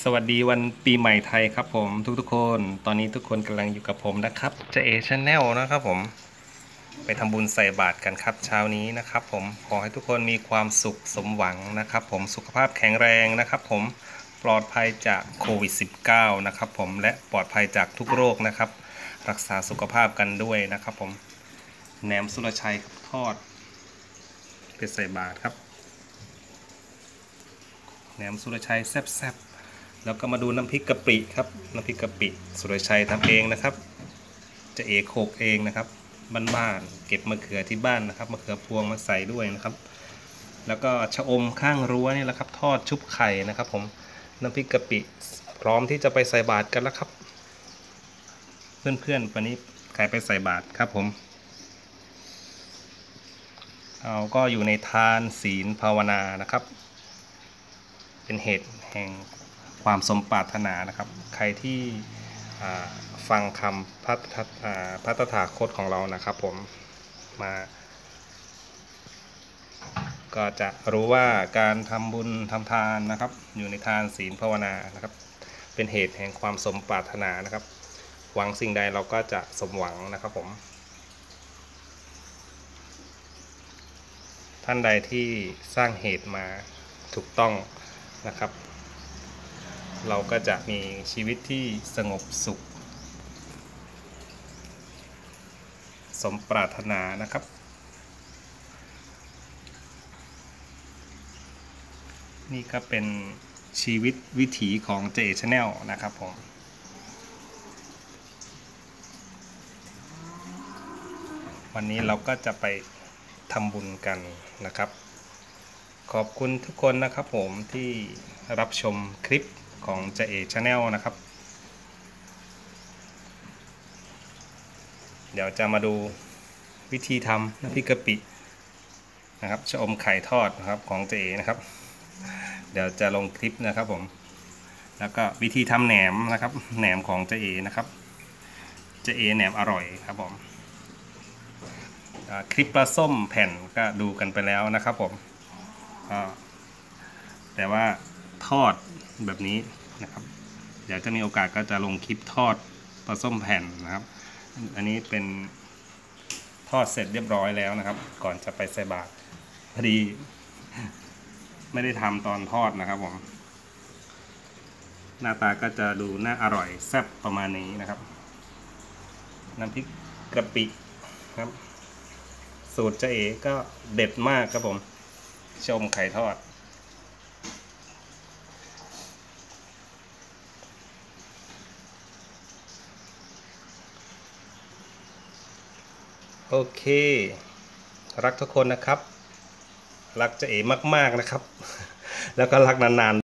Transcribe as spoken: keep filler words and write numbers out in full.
สวัสดีวันปีใหม่ไทยครับผมทุกๆคนตอนนี้ทุกคนกำลังอยู่กับผมนะครับเจเอชแนลนะครับผมไปทำบุญใส่บาตรกันครับเช้านี้นะครับผมขอให้ทุกคนมีความสุขสมหวังนะครับผมสุขภาพแข็งแรงนะครับผมปลอดภัยจากโควิด สิบเก้า นะครับผมและปลอดภัยจากทุกโรคนะครับรักษาสุขภาพกันด้วยนะครับผมแหนมสุรชัยทอดไปใส่บาตรครับแหนมสุรชัยแซ่บๆแล้วก็มาดูน้ำพริกกะปิครับน้ำพริกกะปิสุรชัยทำเองนะครับจะเอโคกเองนะครับบ้านๆเก็บมะเขือที่บ้านนะครับมะเขือพวงมาใส่ด้วยนะครับแล้วก็ชะอมข้างรั้วนี่แหละครับทอดชุบไข่นะครับผมน้ำพริกกะปิพร้อมที่จะไปใส่บาตรกันแล้วครับเพื่อนๆวันนี้ใครไปใส่บาตรครับผมเราก็อยู่ในทานศีลภาวนานะครับเป็นเหตุแห่งความสมปรารถนานะครับใครที่ฟังคำพระพระตถาคตของเรานะครับผมมาก็จะรู้ว่าการทำบุญทำทานนะครับอยู่ในทานศีลภาวนานะครับเป็นเหตุแห่งความสมปรารถนานะครับหวังสิ่งใดเราก็จะสมหวังนะครับผมท่านใดที่สร้างเหตุมาถูกต้องนะครับเราก็จะมีชีวิตที่สงบสุขสมปรารถนานะครับนี่ก็เป็นชีวิตวิถีของ เจ เอ Channel นะครับผมวันนี้เราก็จะไปทำบุญกันนะครับขอบคุณทุกคนนะครับผมที่รับชมคลิปของ เจ เอ Channel นะครับเดี๋ยวจะมาดูวิธีทำน้ำพริกกะปินะครับชะอมไข่ทอดนะครับของ เจ เอ นะครับเดี๋ยวจะลงคลิปนะครับผมแล้วก็วิธีทำแหนมนะครับแหนมของ เจ เอ นะครับ เจ เอ แหนมอร่อยครับผมคลิปปลาส้มแผ่นก็ดูกันไปแล้วนะครับผมแต่ว่าทอดแบบนี้นะครับเดี๋ยวจะมีโอกาสก็จะลงคลิปทอดปลาส้มแผ่นนะครับอันนี้เป็นทอดเสร็จเรียบร้อยแล้วนะครับก่อนจะไปใส่บาตรพอดีไม่ได้ทำตอนทอดนะครับผมหน้าตาก็จะดูน่าอร่อยแซ่บประมาณนี้นะครับน้ำพริกกะปิครับสูตรเจ เอ ก็เด็ดมากครับผมชมไข่ทอดโอเครักทุกคนนะครับรักเจ เอ มากๆนะครับแล้วก็รักนานๆ